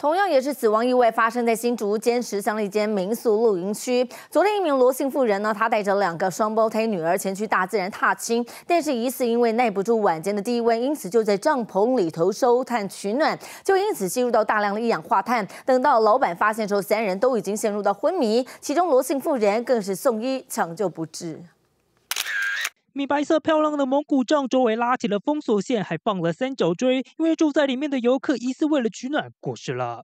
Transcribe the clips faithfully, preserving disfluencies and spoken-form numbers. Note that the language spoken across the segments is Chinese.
同样也是死亡意外发生在新竹尖石乡的一间民宿露营区。昨天，一名罗姓妇人呢，她带着两个双胞胎女儿前去大自然踏青，但是疑似因为耐不住晚间的低温，因此就在帐篷里头收炭取暖，就因此吸入到大量的一氧化碳。等到老板发现之后，三人都已经陷入到昏迷，其中罗姓妇人更是送医抢救不治。 米白色漂亮的蒙古帐周围拉起了封锁线，还放了三角锥，因为住在里面的游客疑似为了取暖过世了。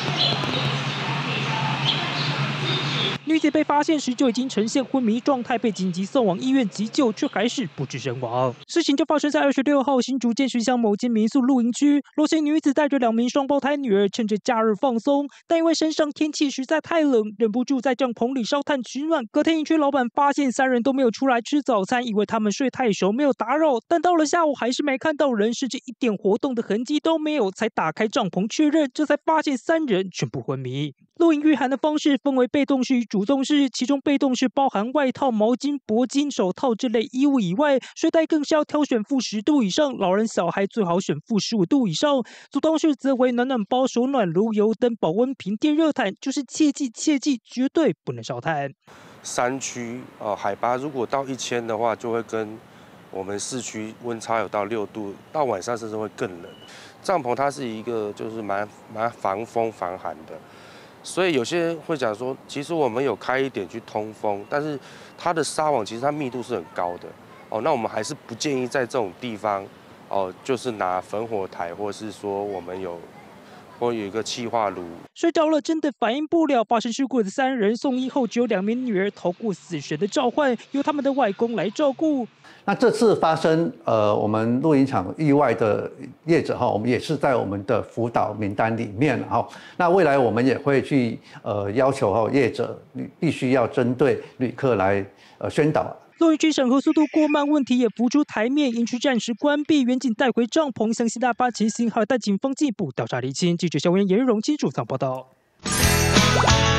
女子被发现时就已经呈现昏迷状态，被紧急送往医院急救，却还是不治身亡。事情就发生在二十六号新竹尖石乡某间民宿露营区，罗姓女子带着两名双胞胎女儿，趁着假日放松，但因为山上天气实在太冷，忍不住在帐篷里烧炭取暖。隔天营区老板发现三人都没有出来吃早餐，以为他们睡太熟没有打扰，但到了下午还是没看到人，甚至一点活动的痕迹都没有，才打开帐篷确认，这才发现三人全部昏迷。露营御寒的方式分为被动式与主动式，其中被动式包含外套、毛巾、脖巾、手套这类衣物以外，睡袋更是要挑选负十度以上，老人小孩最好选负十五度以上。主动式则为暖暖包、手暖炉、油灯、保温瓶、电热毯，就是切记切记绝对不能烧炭。 山区哦，海拔如果到一千的话，就会跟我们市区温差有到六度，到晚上甚至会更冷。帐篷它是一个就是蛮蛮防风防寒的。 所以有些人会讲说，其实我们有开一点去通风，但是它的纱网其实它密度是很高的哦。那我们还是不建议在这种地方哦，就是拿焚火台，或是说我们有或有一个气化炉。 睡着了真的反应不了，发生事故的三人送医后，只有两名女儿逃过死神的召唤，由他们的外公来照顾。 那这次发生呃我们露营场意外的业者哈，我们也是在我们的辅导名单里面哈。那未来我们也会去呃要求哈业者你必须要针对旅客来呃宣导。 露营区审核速度过慢，问题也浮出台面，营区暂时关闭，远景带回帐篷，详细大发情形还有待警方进一步调查厘清。记者肖文、严荣金主场报道。